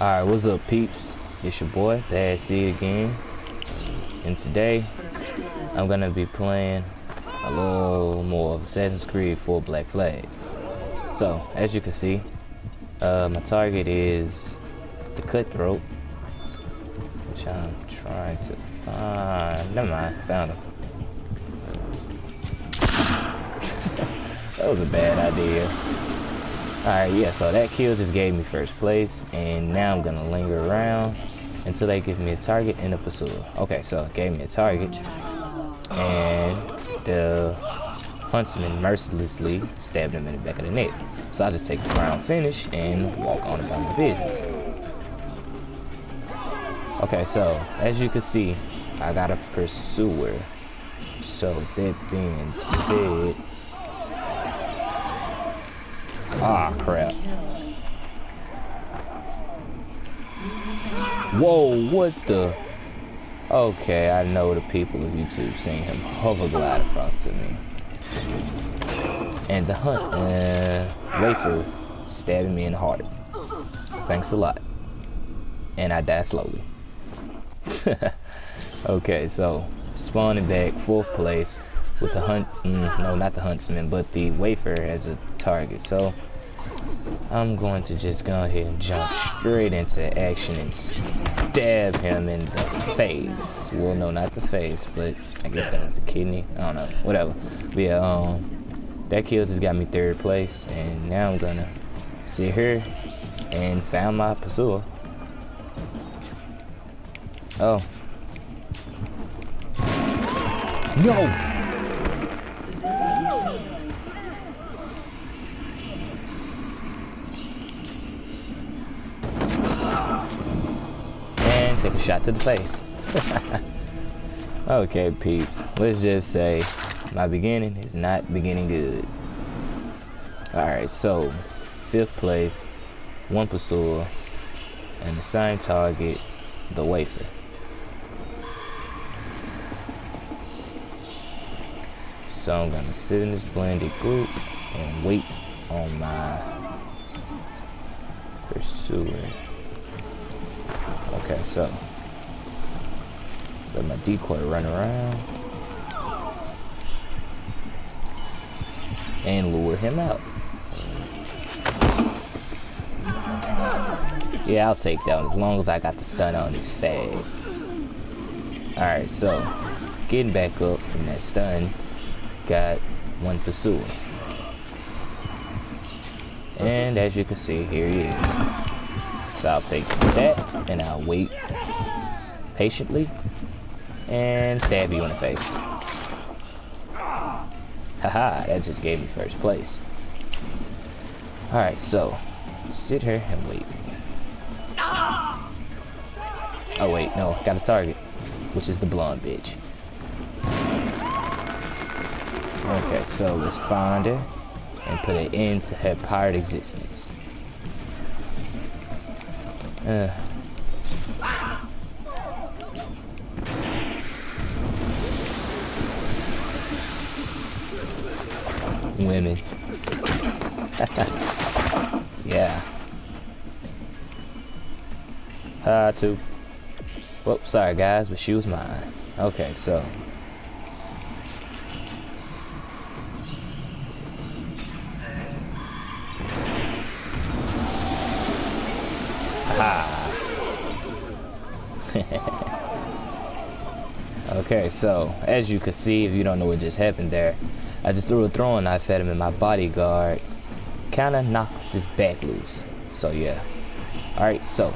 Alright, what's up, peeps? It's your boy, Bad C again. And today, I'm gonna be playing a little more of Assassin's Creed 4 Black Flag. So, as you can see, my target is the Cutthroat, which I'm trying to find. Never mind, found him. That was a bad idea. Alright, yeah, so that kill just gave me first place, and now I'm gonna linger around until they give me a target and a pursuer. Okay, so it gave me a target, and the huntsman mercilessly stabbed him in the back of the neck. So I'll just take the round finish and walk on about my business. Okay, so as you can see, I got a pursuer. So that being said, ah, crap. Whoa, what the? Okay, I know the people of YouTube seen him hover glide across to me. And the wafer stabbing me in the heart. Thanks a lot. And I die slowly. Okay, so spawning back, 4th place with the no, not the huntsman, but the wafer as a target. So I'm going to just go ahead and jump straight into action and stab him in the face. Well, no, not the face, but I guess that was the kidney. I don't know, whatever. But yeah, that kill just got me 3rd place, and now I'm gonna sit here and found my pursuer. Oh. No! Take a shot to the face. Okay, peeps. Let's just say my beginning is not beginning good. Alright, so 5th place, 1 pursuer, and the same target, the wafer. So I'm gonna sit in this blended group and wait on my pursuer. Okay, so let my decoy run around and lure him out. Yeah, I'll take that one as long as I got the stun on his fag. Alright, so getting back up from that stun, got 1 pursuer. And as you can see, here he is. So I'll take that and I'll wait patiently and stab you in the face. Haha, that just gave me 1st place. Alright, so sit here and wait. Oh wait, no, got a target, which is the blonde bitch. Okay, so let's find her and put an end to her pirate existence. Women. Yeah. Too. Whoops, sorry guys, but she was mine. Okay, so. Okay, so as you can see, if you don't know what just happened there, I just threw a throwing knife at him and my bodyguard kind of knocked his back loose. So yeah. Alright, so.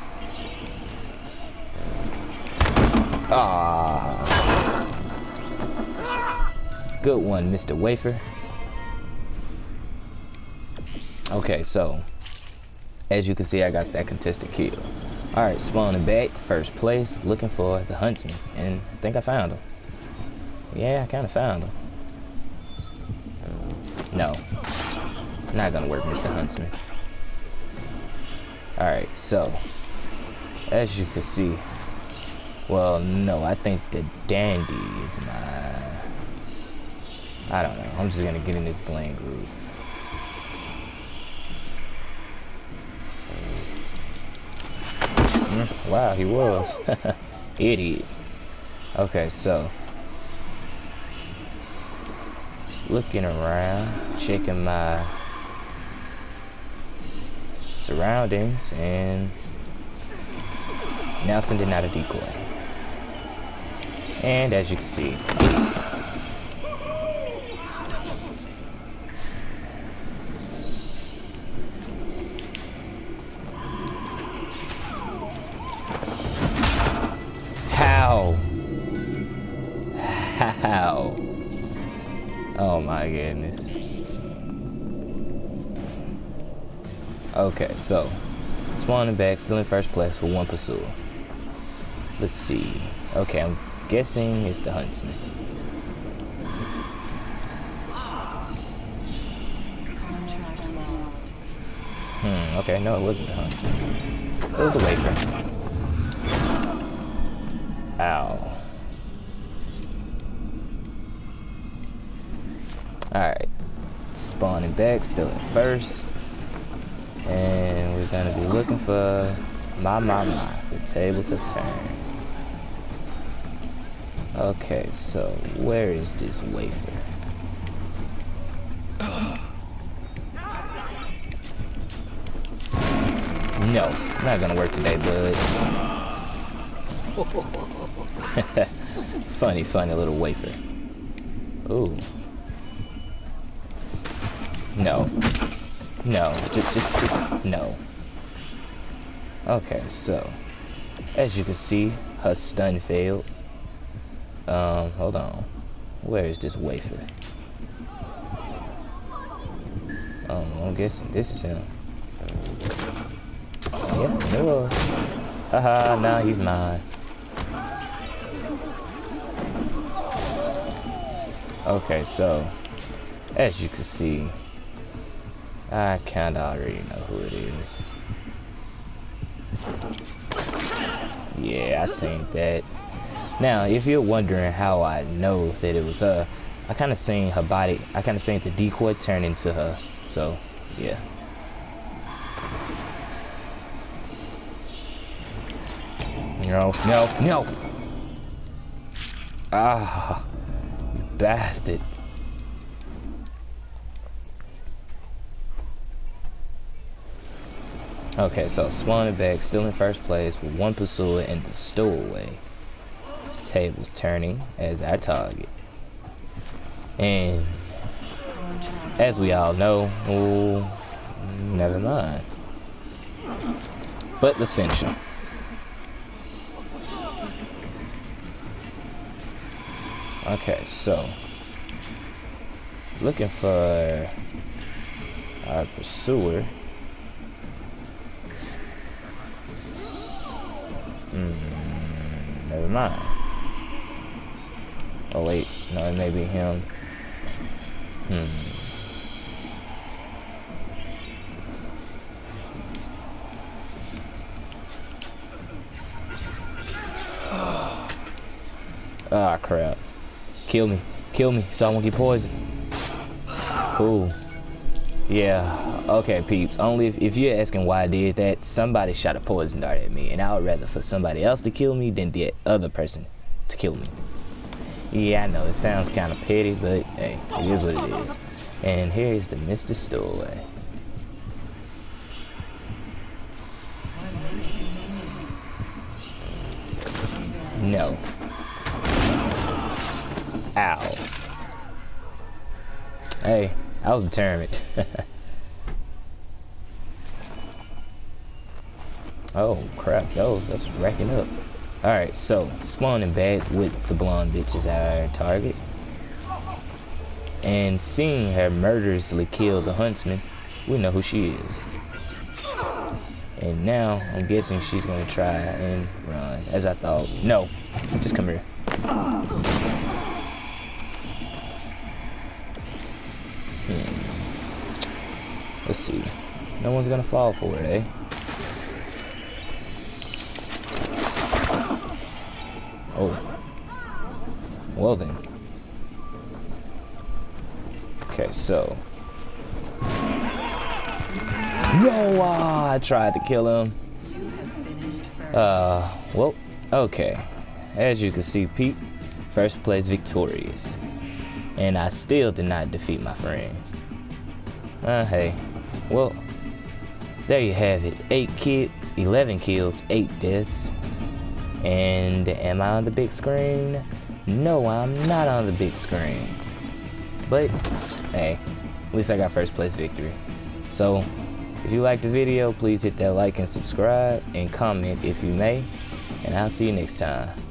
Good one, Mr. Wafer. Okay, so as you can see, I got that contested kill. Alright, spawning back, 1st place, looking for the huntsman, and I think I found him. Yeah, I kind of found him. No, not gonna work, Mr. Huntsman. Alright, so as you can see, well, no, I think the dandy is my, I don't know, I'm just gonna get in this blend groove. Wow, he was. Idiot. Okay, so looking around, checking my surroundings, and now sending out a decoy. And as you can see, how? Oh my goodness. Okay, so spawning back, still in first place with 1 pursuer. Let's see. Okay, I'm guessing it's the huntsman. Okay, no, it wasn't the huntsman. It was the wafer. Ow. Alright. Spawning back, still in first. And we're gonna be looking for the tables have turned. Okay, so where is this wafer? No, not gonna work today, bud. Funny little wafer. Ooh. No. No, just no. Okay, so as you can see, her stun failed. Hold on. Where is this wafer? I'm guessing this is him. Yeah, it was. Haha, now he's mine. Okay, so as you can see, I kinda already know who it is. Yeah, I seen that. Now, if you're wondering how I know that it was her, I kinda seen her body, I kinda seen the decoy turn into her, so, yeah. No. Ah, you bastard. Okay, so spawning back, still in first place with 1 pursuer and the stowaway. Tables turning as our target. And as we all know, never mind. But let's finish him. Okay, so looking for our pursuer. Never mind. Oh wait, no, it may be him. Ah, crap. Kill me, so I won't get poisoned. Cool. Yeah, okay, peeps. Only if you're asking why I did that, somebody shot a poison dart at me, and I would rather for somebody else to kill me than the other person to kill me. Yeah, I know, it sounds kind of petty, but hey, it is what it is. And here is the Mr. Stowaway. No. Ow. Hey, I was determined. Oh crap, that's racking up. Alright, so spawning back with the blonde bitch as our target. And seeing her murderously kill the huntsman, we know who she is. And now I'm guessing she's gonna try and run, as I thought. No, just come here. Let's see. No one's gonna fall for it, eh? Oh. Well then. Okay, so. No, I tried to kill him. Well, okay. As you can see, Pete, first place victorious. And I still did not defeat my friend. Hey. Well, there you have it. 11 kills, 8 deaths. And am I on the big screen? No, I'm not on the big screen. But, hey, at least I got first place victory. So, if you liked the video, please hit that like and subscribe, and comment if you may. And I'll see you next time.